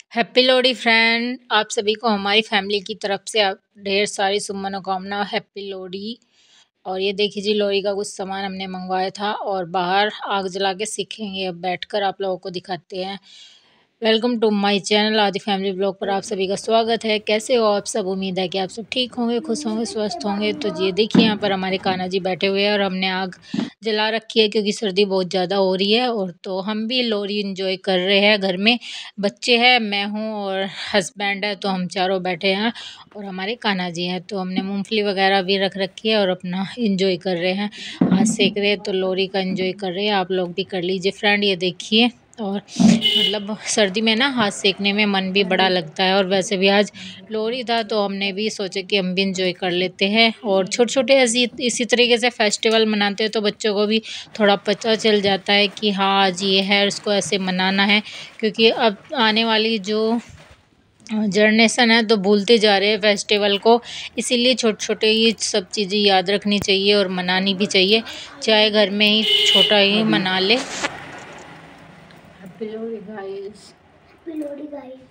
Happy Lohri friend, आप सभी को हमारी फैमिली की तरफ से ढेर सारी शुभ मनोकामना। हैप्पी लोहड़ी। और ये देखिए जी, लोहड़ी का कुछ सामान हमने मंगवाया था और बाहर आग जला के सीखेंगे। अब बैठकर आप लोगों को दिखाते हैं। Welcome to my channel Aadi family blog पर आप सभी का स्वागत है। कैसे हो आप सब? उम्मीद है कि आप सब ठीक होंगे, खुश होंगे, स्वस्थ होंगे। तो ये देखिए, यहाँ पर हमारे कान्हा जी बैठे हुए हैं और हमने आग जला रखी है क्योंकि सर्दी बहुत ज़्यादा हो रही है। और तो हम भी लोहड़ी इंजॉय कर रहे हैं। घर में बच्चे हैं, मैं हूँ और हस्बैंड है, तो हम चारों बैठे हैं और हमारे कान्हा जी हैं। तो हमने मूंगफली वगैरह भी रख रखी है और अपना इंजॉय कर रहे हैं। आज सेक रहे हैं तो लोहड़ी का इंजॉय कर रहे हैं। आप लोग भी कर लीजिए फ्रेंड। ये देखिए, और मतलब सर्दी में ना हाथ सेकने में मन भी बड़ा लगता है। और वैसे भी आज लोहड़ी था तो हमने भी सोचा कि हम भी इंजॉय कर लेते हैं। और छोटे छोटे ऐसी इसी तरीके से फेस्टिवल मनाते हैं तो बच्चों को भी थोड़ा पता चल जाता है कि हाँ आज ये है, इसको ऐसे मनाना है। क्योंकि अब आने वाली जो जनरेशन है तो भूलते जा रहे हैं फेस्टिवल को। इसीलिए छोटे छोटे ये सब चीज़ें याद रखनी चाहिए और मनानी भी चाहिए, चाहे घर में ही छोटा ही मना ले। Happy Lohri guys. Happy Lohri guys.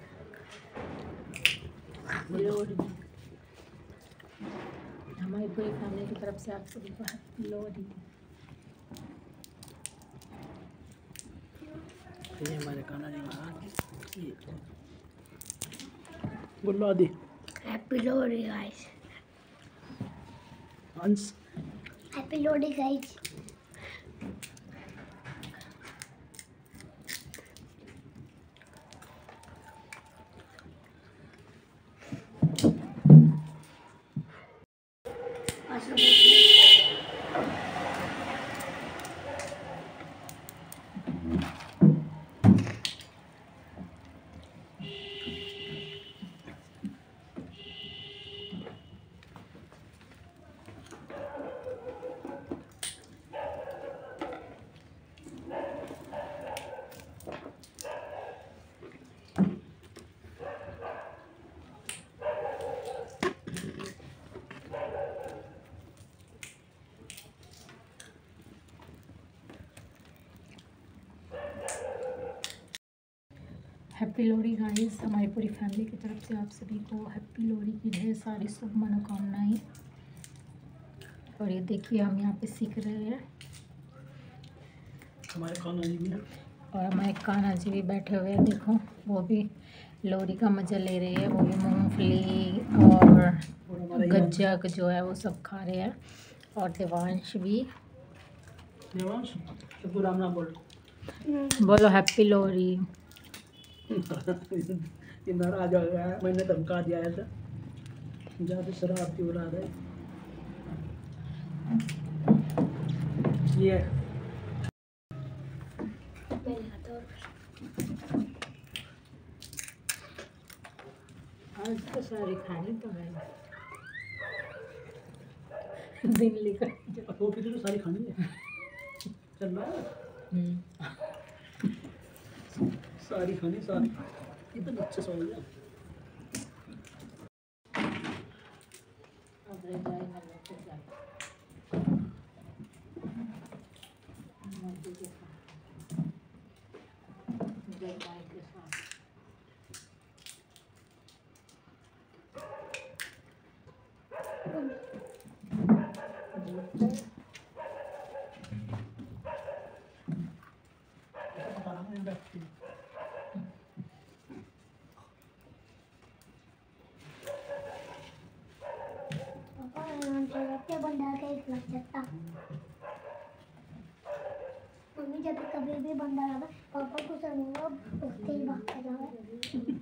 Lohri हमारी पूरी फैमिली की तरफ से आप सभी को हैप्पी लोहड़ी। ये हमारे कान्हा जी महाराज गुल्लो आदि। Happy Lohri guys. हंस। Happy Lohri guys. Happy Lohri guys. हमारी पूरी फैमिली की तरफ से आप सभी को हैप्पी लोहड़ी की ढेर सारी शुभ मनोकामनाएं। और ये देखिए, हम यहाँ पे सीख रहे हैं। हमारे कान्हा जी भी हैं और हमारे कान्हा जी भी बैठे हुए हैं। देखो, वो भी लोहड़ी का मज़ा ले रही है। वो भी मूंगफली और गज्जक जो है वो सब खा रहे हैं। और देवांश भी। देवांश तो राम नाम बोलो हैप्पी लोहड़ी। ये नाराज हो गया है, मैंने धमका दिया है था ज़्यादा शराब की उड़ा रहे ये आज तो सारी खानी तो है। दिन लेकर तो सारी खानी है। चल रहा है सारी खानी सारी। ये तो बच्चे सो गया। मम्मी जब कभी भी बंदा लगा पापा को समझूंगा उससे ही बात कर रहा है।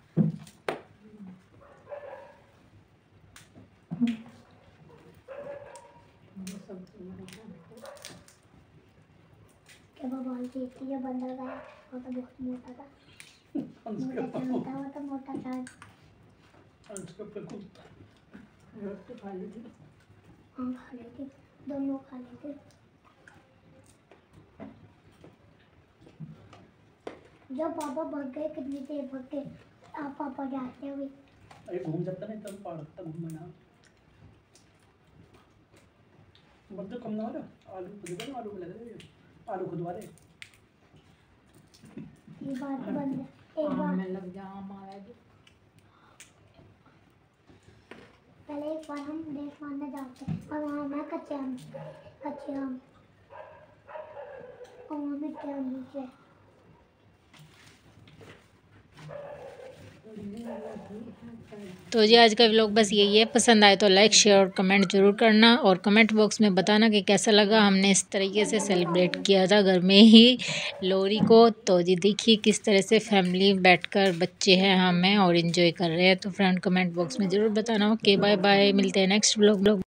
क्या बाबा देखती है बंदा गया वो तो बहुत मोटा था। वो तो मोटा था। रोटी खा ली थी। हाँ खा ली थी, दोनों खा ली थी। जब पापा भाग गए, कितनी देर भाग गए आप पापा जाते हुए। अरे घूम जाता नहीं तब पहाड़ तक घूमना बच्चे कम ना हो रहा। आलू खुद आलू में लग रहे आलू खुदवा रहे। ये बात बंद है। एक बार मैं लग जा पर हम देख मारने जाते हैं और वहाँ हमें कच्चे आम और वहाँ मीठे आम मिलते हैं। तो जी आज का व्लॉग बस यही है। पसंद आए तो लाइक शेयर और कमेंट जरूर करना और कमेंट बॉक्स में बताना कि कैसा लगा। हमने इस तरीके से सेलिब्रेट किया था घर में ही लोहड़ी को। तो जी देखिए किस तरह से फैमिली बैठकर बच्चे हैं हमें और एंजॉय कर रहे हैं। तो फ्रेंड कमेंट बॉक्स में ज़रूर बताना। ओके बाय बाय, मिलते हैं नेक्स्ट व्लॉग।